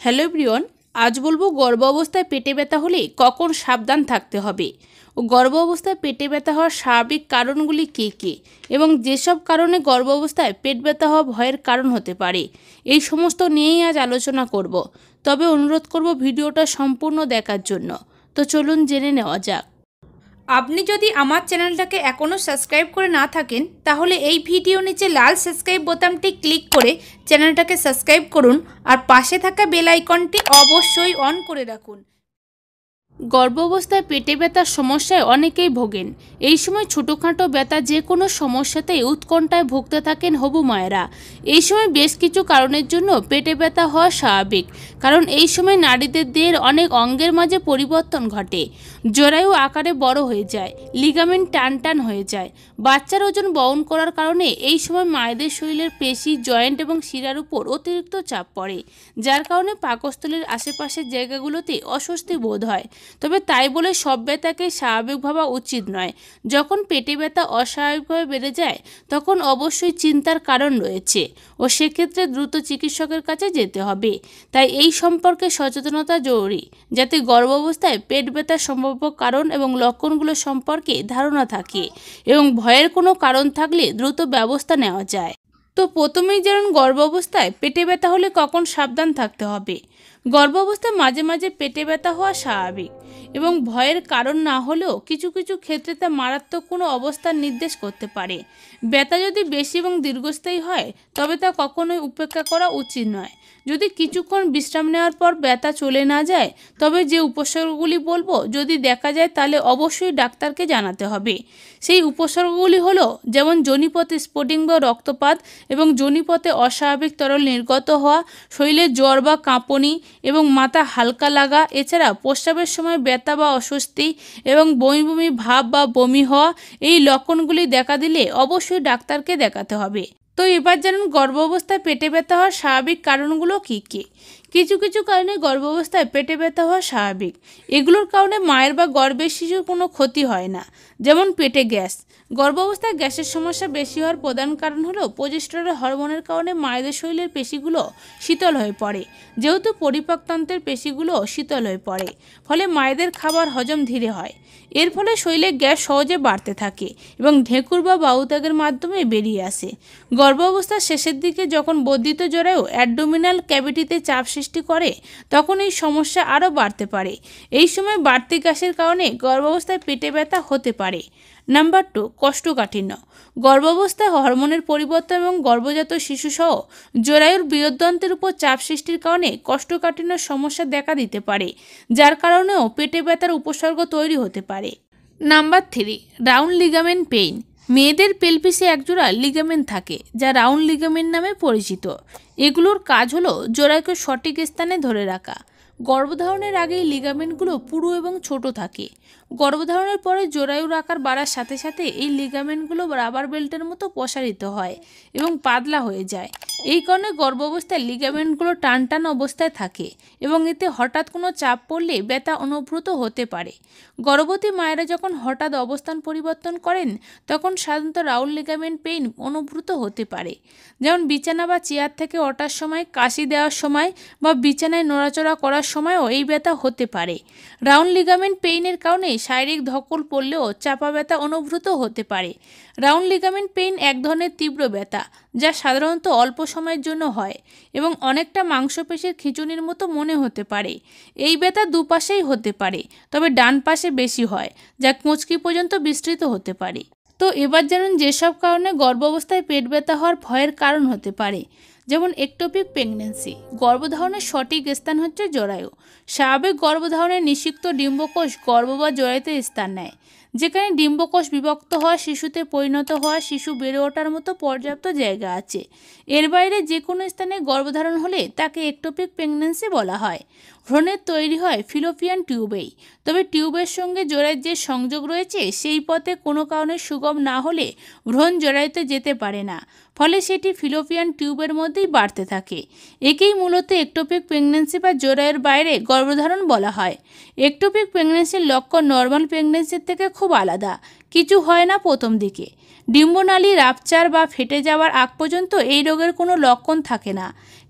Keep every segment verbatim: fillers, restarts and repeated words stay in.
Hello everyone, আজ বলবো গর্ভ অবস্থায় পেটে ব্যথা হলে কখন সাবধান থাকতে হবে ও গর্ভ অবস্থায় পেটে ব্যথা হওয়ার স্বাভাবিক কারণগুলি কী কী এবং যেসব কারণে গর্ভ অবস্থায় পেট ব্যথা হওয়া ভয়ের কারণ হতে পারে, এই সমস্ত নিয়েই আজ আলোচনা করব। তবে অনুরোধ করব ভিডিওটা সম্পূর্ণ দেখার জন্য। তো চলুন জেনে নেওয়া যাক। আপনি যদি আমার চ্যানেলটাকে এখনও সাবস্ক্রাইব করে না থাকেন তাহলে এই ভিডিও নিচে লাল সাবস্ক্রাইব বোতামটি ক্লিক করে চ্যানেলটাকে সাবস্ক্রাইব করুন আর পাশে থাকা বেল আইকনটি অবশ্যই অন করে রাখুন। গর্ভ অবস্থায় পেটে ব্যথার সমস্যায় অনেকেই ভোগেন। এই সময় ছোটোখাটো ব্যথা যে কোনো সমস্যাতেই উৎকণ্ঠায় ভুগতে থাকেন হবু মায়েরা। এই সময় বেশ কিছু কারণের জন্য পেটে ব্যথা হওয়া স্বাভাবিক, কারণ এই সময় নারীদের দেহের অনেক অঙ্গের মাঝে পরিবর্তন ঘটে। জরায়ু আকারে বড় হয়ে যায়, লিগামেন্ট টান টান হয়ে যায়। বাচ্চার ওজন বহন করার কারণে এই সময় মায়েদের শরীরের পেশি, জয়েন্ট এবং শিরার উপর অতিরিক্ত চাপ পড়ে, যার কারণে পাকস্থলীর আশেপাশের জায়গাগুলোতে অস্বস্তি বোধ হয়। তবে তাই বলে সব ব্যথাকে স্বাভাবিক ভাবা উচিত নয়। যখন পেটে ব্যথা অস্বাভাবিকভাবে বেড়ে যায় তখন অবশ্যই চিন্তার কারণ রয়েছে ও সেক্ষেত্রে দ্রুত চিকিৎসকের কাছে যেতে হবে। তাই এই সম্পর্কে সচেতনতা জরুরি, যাতে গর্ভ অবস্থায় পেট ব্যথার সম্ভাব্য কারণ এবং লক্ষণগুলো সম্পর্কে ধারণা থাকে এবং ভয়ের কোনো কারণ থাকলে দ্রুত ব্যবস্থা নেওয়া যায়। তো প্রথমেই জানুন গর্ভ অবস্থায় পেটে ব্যথা হলে কখন সাবধান থাকতে হবে। গর্ভ অবস্থায় মাঝে মাঝে পেটে ব্যথা হওয়া স্বাভাবিক এবং ভয়ের কারণ না হলেও কিছু কিছু ক্ষেত্রে তা মারাত্মক কোনো অবস্থার নির্দেশ করতে পারে। ব্যথা যদি বেশি এবং দীর্ঘস্থায়ী হয় তবে তা কখনোই উপেক্ষা করা উচিত নয়। যদি কিছুক্ষণ বিশ্রাম নেওয়ার পর ব্যথা চলে না যায় তবে যে উপসর্গগুলি বলবো যদি দেখা যায় তাহলে অবশ্যই ডাক্তারকে জানাতে হবে। সেই উপসর্গগুলি হলো যেমন যোনিপথে স্ফটিক বা রক্তপাত এবং যোনিপথে অস্বাভাবিক তরল নির্গত হওয়া, শরীরে জ্বর বা কাঁপুনি এবং মাথা হালকা লাগা, এছাড়া প্রস্রাবের সময় ব্যথা বা অস্বস্তি এবং বমি বমি ভাব বা বমি হওয়া, এই লক্ষণগুলি দেখা দিলে অবশ্যই ডাক্তারকে দেখাতে হবে। তো এবার জানুন গর্ভ অবস্থায় পেটে ব্যথা হওয়ার স্বাভাবিক কারণগুলো কী কী। কিছু কিছু কারণে গর্ভ অবস্থায় পেটে ব্যথা হওয়া স্বাভাবিক। এগুলোর কারণে মায়ের বা গর্ভের শিশুর কোনো ক্ষতি হয় না। যেমন পেটে গ্যাস। গর্ভ অবস্থায় গ্যাসের সমস্যা বেশি হওয়ার প্রধান কারণ হলো প্রজেস্টেরন হরমোনের কারণে মায়েদের শরীরের পেশিগুলো শীতল হয়ে পড়ে। যেহেতু পরিপাকতন্ত্রের পেশিগুলো শীতল হয়ে পড়ে, ফলে মায়েদের খাবার হজম ধীরে হয়। এর ফলে শরীরে গ্যাস সহজে বাড়তে থাকে এবং ঢেকুর বা বায়ুত্যাগের মাধ্যমে বেরিয়ে আসে। গর্ভ অবস্থার শেষের দিকে যখন বর্ধিত জরায়ু অ্যাবডোমিনাল ক্যাভিটিতে চাপ সৃষ্টি করে তখন এই সমস্যা আরও বাড়তে পারে। এই সময় বাড়তি গ্যাসের কারণে গর্ভাবস্থায় পেটে ব্যথা হতে পারে। নাম্বার টু, কোষ্ঠকাঠিন্য। গর্ভাবস্থায় হরমোনের পরিবর্তন এবং গর্ভজাত শিশুসহ জরায়ুর বৃহদ্দন্তের উপর চাপ সৃষ্টির কারণে কোষ্ঠকাঠিন্যের সমস্যা দেখা দিতে পারে, যার কারণেও পেটে ব্যথার উপসর্গ তৈরি হতে পারে। Number three, round ligament pain. মেয়েদের পেলভিসে একজোড়া লিগামেন্ট থাকে যা রাউন্ড লিগামেন্ট নামে পরিচিত। এগুলোর কাজ হলো জরায়ুকে সঠিক স্থানে ধরে রাখা। গর্ভধারণের আগে এই লিগামেন্টগুলো পুরু এবং ছোট থাকে। গর্ভধারণের পরে জরায়ুর আকার বাড়ার সাথে সাথে এই লিগামেন্টগুলো রাবার বেল্টের মতো প্রসারিত হয় এবং পাতলা হয়ে যায়। এই কারণে গর্ভ অবস্থায় লিগামেন্টগুলো টান টান অবস্থায় থাকে এবং এতে হঠাৎ কোনো চাপ পড়লে ব্যথা অনুভূত হতে পারে। গর্ভবতী মায়েরা যখন হঠাৎ অবস্থান পরিবর্তন করেন তখন সাধারণত রাউন্ড লিগামেন্ট পেইন অনুভূত হতে পারে, যেমন বিছানা বা চেয়ার থেকে ওঠার সময়, কাশি দেওয়ার সময় বা বিছানায় নড়াচড়া করার সময়ও এই ব্যথা হতে পারে। রাউন্ড লিগামেন্ট পেইনের কারণে শারীরিক ধকল পড়লেও চাপা ব্যথা অনুভূত হতে পারে। রাউন্ড লিগামেন্ট পেইন এক ধরনের তীব্র ব্যথা যা সাধারণত অল্প সময়ের জন্য হয় এবং অনেকটা মাংসপেশির খিঁচুনির মতো মনে হতে পারে। এই ব্যথা দুপাশেই হতে পারে, তবে ডান পাশে বেশি হয়, যা কুঁচকি পর্যন্ত বিস্তৃত হতে পারে। তো এবার জানুন যেসব কারণে গর্ভ অবস্থায় পেট ব্যথা হওয়ার ভয়ের কারণ হতে পারে। যেমন একটোপিক প্রেগন্যান্সি। গর্ভধারণের সঠিক স্থান হচ্ছে জরায়ু। স্বাভাবিক গর্ভধারণে নিষিক্ত ডিম্বকোষ গর্ভ বা জরায়ুতে স্থান নেয়, যেখানে ডিম্বকোষ বিভক্ত হওয়া, শিশুতে পরিণত হওয়া, শিশু বেড়ে ওঠার মতো পর্যাপ্ত জায়গা আছে। এর বাইরে যে কোনো স্থানে গর্ভধারণ হলে তাকে একটোপিক প্রেগন্যান্সি বলা হয়। ভ্রূণের তৈরি হয় ফিলোপিয়ান টিউবেই, তবে টিউবের সঙ্গে জরায়ুর যে সংযোগ রয়েছে সেই পথে কোনো কারণে সুগম না হলে ভ্রূণ জরায়ুতে যেতে পারে না, ফলে সেটি ফিলোপিয়ান টিউবের মধ্যেই বাড়তে থাকে। একেই মূলত একটোপিক প্রেগন্যান্সি বা জরায়ুর বাইরে গর্ভধারণ বলা হয়। একটোপিক প্রেগন্যান্সির লক্ষণ নর্মাল প্রেগন্যান্সির থেকে খুব আলাদা। কিছু হয় না প্রথম দিকে। ডিম্বনালী রাপচার বা ফেটে যাওয়ার আগ পর্যন্ত এই রোগের কোনো লক্ষণ থাকে না।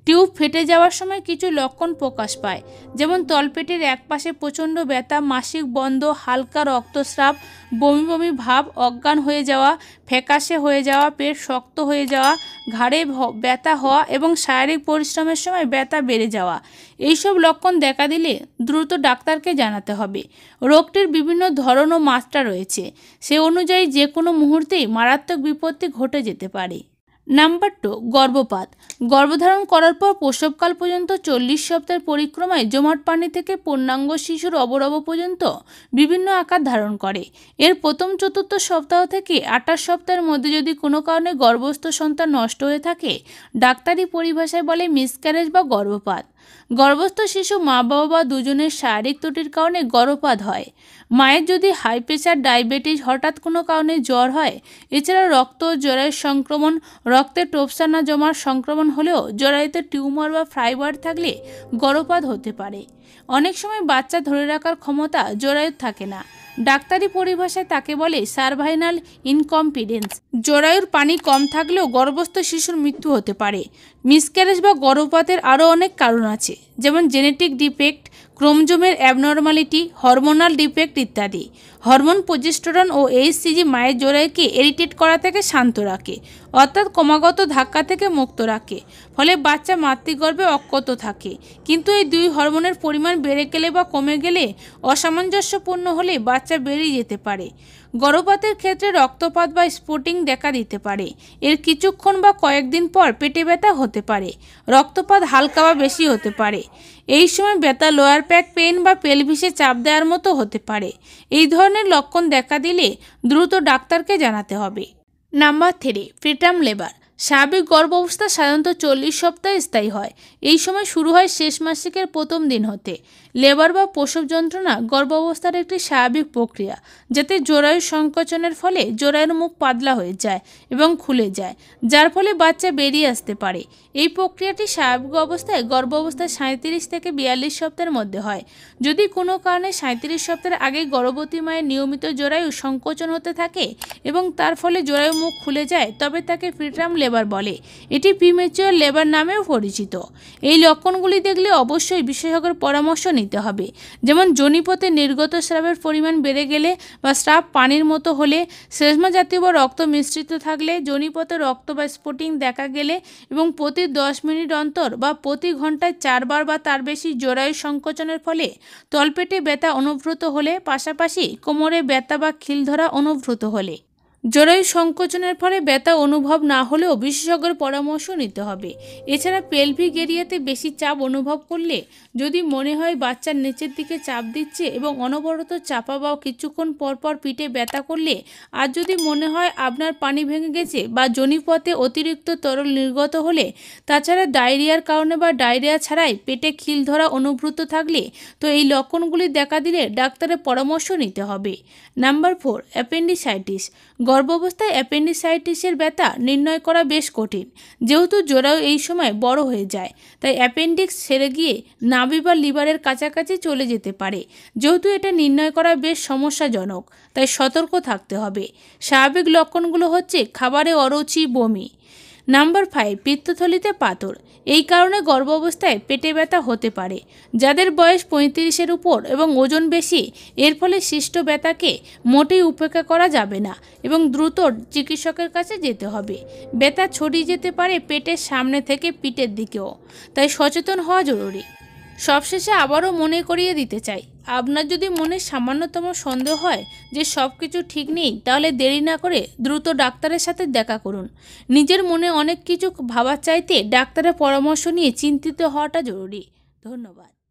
টিউব ফেটে যাওয়ার সময় কিছু লক্ষণ প্রকাশ পায়, যেমন তলপেটের একপাশে প্রচণ্ড ব্যথা, মাসিক বন্ধ, হালকা রক্তস্রাব, বমি বমি ভাব, অজ্ঞান হয়ে যাওয়া, ফ্যাকাশে হয়ে যাওয়া, পেট শক্ত হয়ে যাওয়া, ঘাড়ে ব্যথা হওয়া এবং শারীরিক পরিশ্রমের সময় ব্যথা বেড়ে যাওয়া। এইসব লক্ষণ দেখা দিলে দ্রুত ডাক্তারকে জানাতে হবে। রোগটির বিভিন্ন ধরন ও মাত্রা রয়েছে, সে অনুযায়ী যে কোনো মুহূর্তেই মারাত্মক বিপত্তি ঘটে যেতে পারে। নাম্বার টু, গর্ভপাত। গর্ভধারণ করার পর প্রসবকাল পর্যন্ত চল্লিশ সপ্তাহের পরিক্রমায় জমাট পানি থেকে পূর্ণাঙ্গ শিশুর অবয়ব পর্যন্ত বিভিন্ন আকার ধারণ করে। এর প্রথম চতুর্থ সপ্তাহ থেকে আঠাশ সপ্তাহের মধ্যে যদি কোনো কারণে গর্ভস্থ সন্তান নষ্ট হয়ে থাকে, ডাক্তারি পরিভাষায় বলে মিসক্যারেজ বা গর্ভপাত। গর্ভস্থ শিশু মা বাবা বা দুজনের শারীরিক ত্রুটির কারণে গর্ভপাত হয়। মায়ের যদি হাই প্রেশার, ডায়াবেটিস, হঠাৎ কোনো কারণে জ্বর হয়, এছাড়া রক্ত জরায়ুর সংক্রমণ, রক্তে টোপসা না জমার সংক্রমণ হলেও জরায়ুতে টিউমার বা ফাইবার থাকলে গর্ভপাত হতে পারে। অনেক সময় বাচ্চা ধরে রাখার ক্ষমতা জরায়ুর থাকে না, ডাক্তারি পরিভাষায় তাকে বলে সার্ভাইনাল ইনকম্পিটেন্স। জরায়ুর পানি কম থাকলেও গর্ভস্থ শিশুর মৃত্যু হতে পারে। মিসক্যারেজ বা গর্ভপাতের আরও অনেক কারণ আছে, যেমন জেনেটিক ডিফেক্ট, ক্রোমোজোমের অ্যাবনর্মালিটি, হরমোনাল ডিফেক্ট ইত্যাদি। হরমোন প্রজেস্টেরন ও এইচসিজি মায়ের জরায়ুকে ইরিটেট করা থেকে শান্ত রাখে, অর্থাৎ ক্রমাগত ধাক্কা থেকে মুক্ত রাখে, ফলে বাচ্চা মাতৃগর্ভে অক্ষত থাকে। কিন্তু এই দুই হরমোনের পরিমাণ বেড়ে গেলে বা কমে গেলে, অসামঞ্জস্যপূর্ণ হলে বাচ্চা বেরিয়ে যেতে পারে। গর্ভপাতের ক্ষেত্রে রক্তপাত বা স্পটিং দেখা দিতে পারে। এর কিছুক্ষণ বা কয়েকদিন পর পেটে ব্যথা হতে পারে। রক্তপাত হালকা বা বেশি হতে পারে। এই সময় ব্যথা লোয়ার ব্যাক পেইন বা পেলভিসে চাপ দেওয়ার মতো হতে পারে। এই ধরনের লক্ষণ দেখা দিলে দ্রুত ডাক্তারকে জানাতে হবে। Number three, preterm labour. স্বাভাবিক গর্ভাবস্থা সাধারণত চল্লিশ সপ্তাহে স্থায়ী হয়। এই সময় শুরু হয় শেষ মাসিকের প্রথম দিন হতে। লেবার বা প্রসব যন্ত্রণা গর্ভাবস্থার একটি স্বাভাবিক প্রক্রিয়া, যাতে জরায়ু সংকোচনের ফলে জরায়ুর মুখ পাতলা হয়ে যায় এবং খুলে যায়, যার ফলে বাচ্চা বেরিয়ে আসতে পারে। এই প্রক্রিয়াটি স্বাভাবিক অবস্থায় গর্ভাবস্থায় সাঁত্রিশ থেকে বিয়াল্লিশ সপ্তাহের মধ্যে হয়। যদি কোনো কারণে সাঁত্রিশ সপ্তাহের আগে গর্ভবতী মায়ের নিয়মিত জরায়ু সংকোচন হতে থাকে এবং তার ফলে জরায়ু মুখ খুলে যায়, তবে তাকে প্রিটার্ম লেবার বলে। এটি প্রিম্যাচিওর লেবার নামেও পরিচিত। এই লক্ষণগুলি দেখলে অবশ্যই বিশেষজ্ঞের পরামর্শ নিতে হবে, যেমন যোনিপথে নির্গত স্রাবের পরিমাণ বেড়ে গেলে বা স্রাব পানির মতো হলে, সেজমা জাতীয় বা রক্ত মিশ্রিত থাকলে, যোনিপথে রক্ত বা স্পটিং দেখা গেলে এবং প্রতি দশ মিনিট অন্তর বা প্রতি ঘন্টায় চারবার বা তার বেশি জরায়ু সংকোচনের ফলে তলপেটে ব্যথা অনুভূত হলে, পাশাপাশি কোমরে ব্যথা বা খিল ধরা অনুভূত হলে। জরায়ু সংকোচনের ফলে ব্যথা অনুভব না হলেও বিশেষজ্ঞের পরামর্শ নিতে হবে। এছাড়া পেলভিক এরিয়াতে বেশি চাপ অনুভব করলে, যদি মনে হয় বাচ্চার নিচের দিকে চাপ দিচ্ছে এবং অনবরত চাপা বা কিছুক্ষণ পরপর পিঠে ব্যথা করলে, আর যদি মনে হয় আপনার পানি ভেঙে গেছে বা যোনিপথে অতিরিক্ত তরল নির্গত হলে, তাছাড়া ডায়রিয়ার কারণে বা ডায়রিয়া ছাড়াই পেটে খিল ধরা অনুভূত থাকলে, তো এই লক্ষণগুলি দেখা দিলে ডাক্তারের পরামর্শ নিতে হবে। Number four, appendicitis. গর্ভাবস্থায় অ্যাপেন্ডিসাইটিসের ব্যথা নির্ণয় করা বেশ কঠিন, যেহেতু জরায়ু এই সময় বড় হয়ে যায়। তাই অ্যাপেন্ডিক্স ছেড়ে গিয়ে নাভি বা লিভারের কাছাকাছি চলে যেতে পারে। যেহেতু এটা নির্ণয় করা বেশ সমস্যাজনক, তাই সতর্ক থাকতে হবে। স্বাভাবিক লক্ষণগুলো হচ্ছে খাবারে অরুচি, বমি। নাম্বার ফাইভ, পিত্তথলিতে পাথর। এই কারণে গর্ভাবস্থায় পেটে ব্যথা হতে পারে। যাদের বয়স পঁয়ত্রিশের উপর এবং ওজন বেশি, এর ফলে সৃষ্ট ব্যথাকে মোটেই উপেক্ষা করা যাবে না এবং দ্রুত চিকিৎসকের কাছে যেতে হবে। ব্যথা ছড়িয়ে যেতে পারে পেটের সামনে থেকে পিঠের দিকেও, তাই সচেতন হওয়া জরুরি। সবশেষে আবারও মনে করিয়ে দিতে চাই, আপনার যদি মনে সামান্যতম সন্দেহ হয় যে সব কিছু ঠিক নেই, তাহলে দেরি না করে দ্রুত ডাক্তারের সাথে দেখা করুন। নিজের মনে অনেক কিছু ভাবার চাইতে ডাক্তারের পরামর্শ নিয়ে চিন্তিত হওয়াটা জরুরি। ধন্যবাদ।